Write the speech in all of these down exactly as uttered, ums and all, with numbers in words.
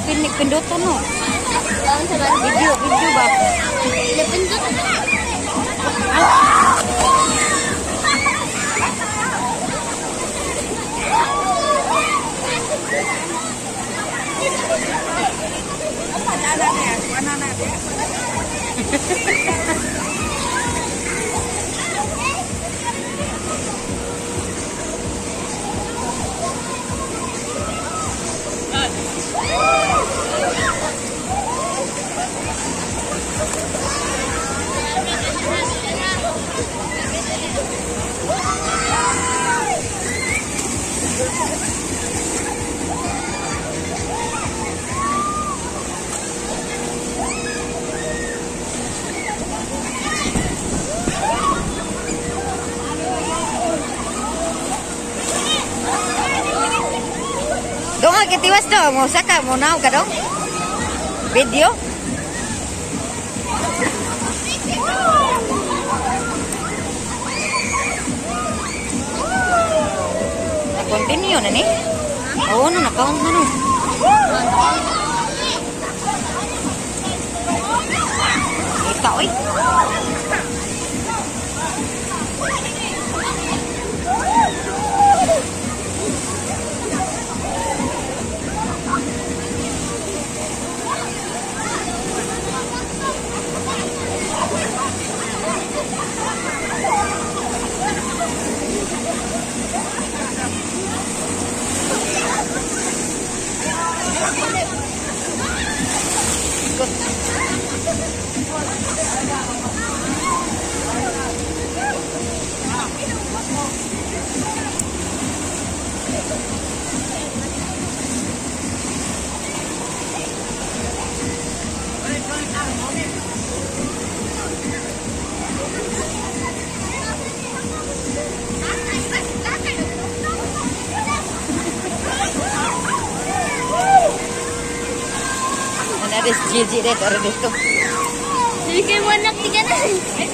pinik pindutan no. Video video ba? Ada pendut. Dong kita tiwas do mau saka mau nau ka dong video continue na ni oh no na count na no ito oy ada jijik deh orang itu. Jadi kayak anak tiga nasi.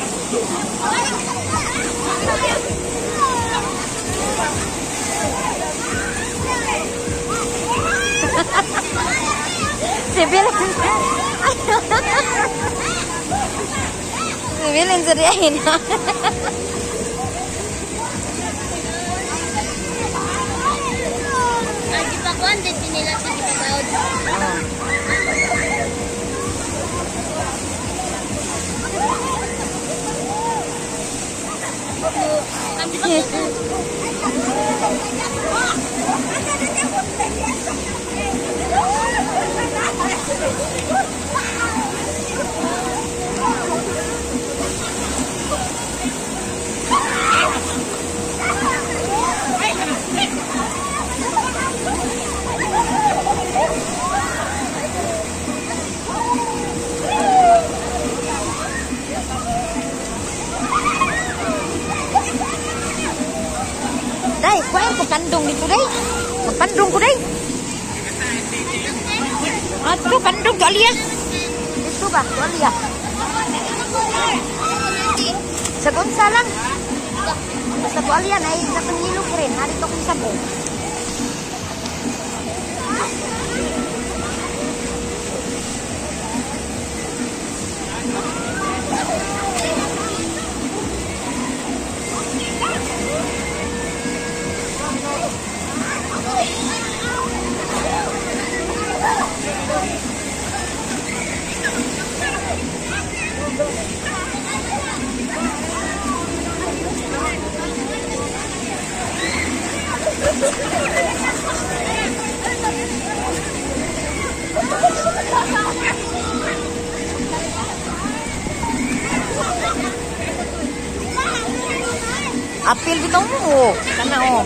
Sibilin. Sibilin seriain. Lagi pakuan dan nila sa gipagawad. Yes. Đây, có em một cánh đồng đi tôi đấy. Một cánh đồng của đây. À, tôi cánh đồng cho lia. Itu ba, cho lia. Sagon salam. Basta ko lia na sa pangilo ko rin, hari to kung sabo. Apil bitaw mo. Kana oh.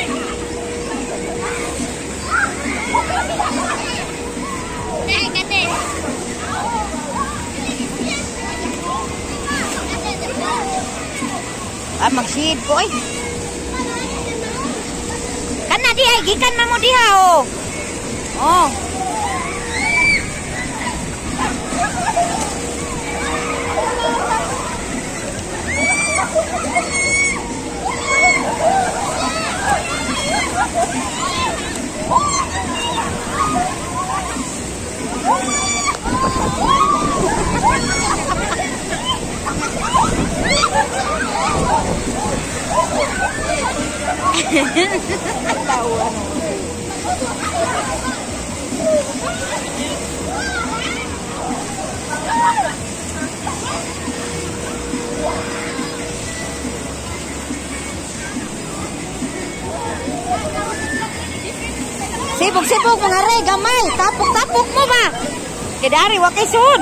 Dai kate. Ah, magsid ko eh. Kana di ay gikan mamo diha oh. Oh. Tahu ano. Sibuk-sibuk mengare gamay, tapuk-tapuk mo ba? Kedari wa kay sud.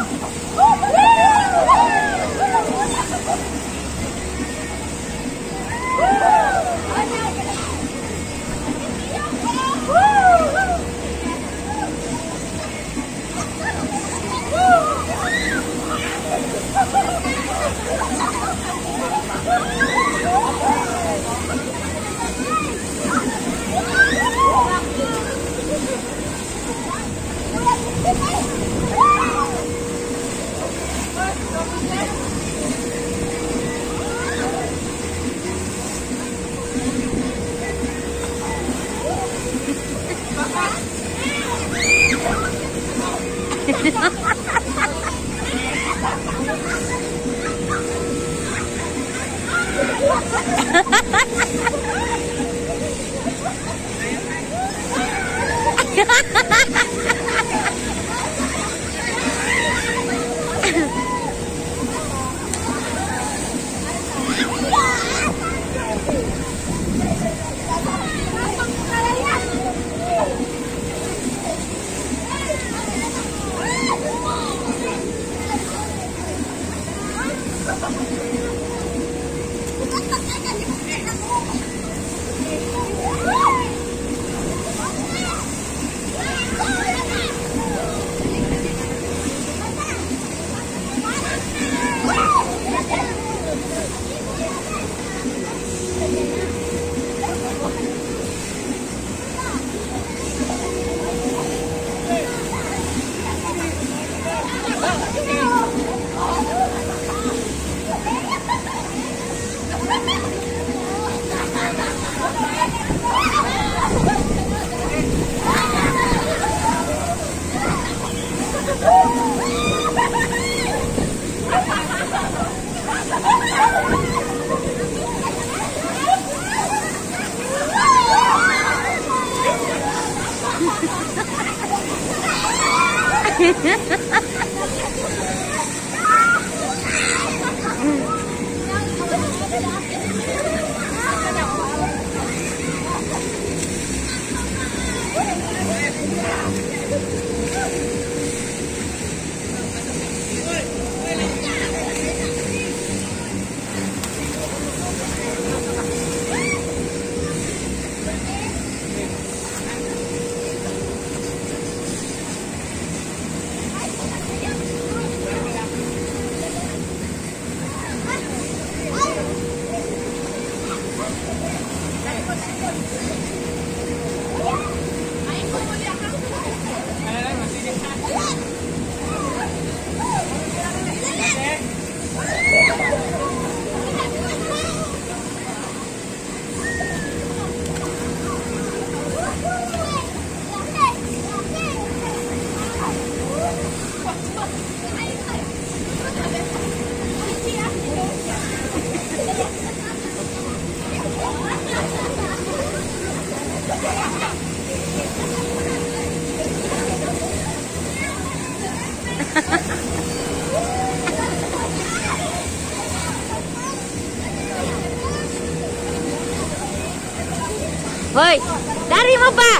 Hoy, dari mo ba?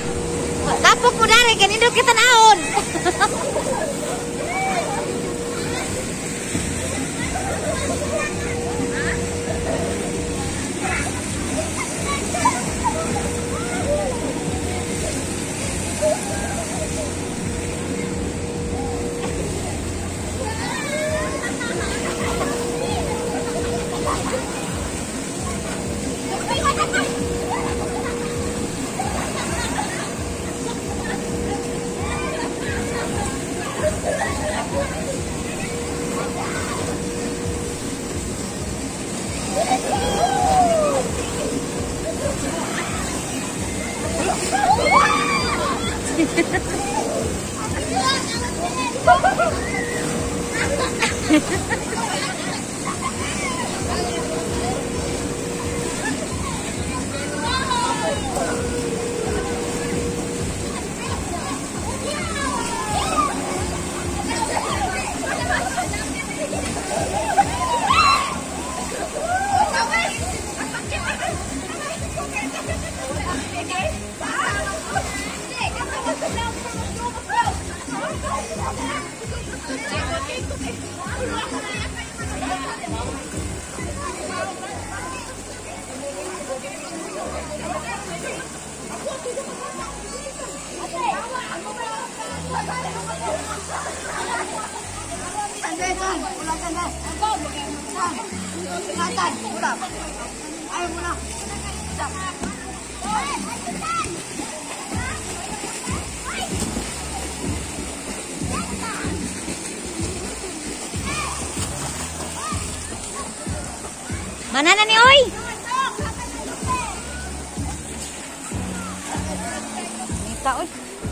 Tapok mo dari, kanindot kita naon. Sandai kan, pulang sandai. Ingatan, pulang. Ayo pulang. Mana na ni oy? Nita oy.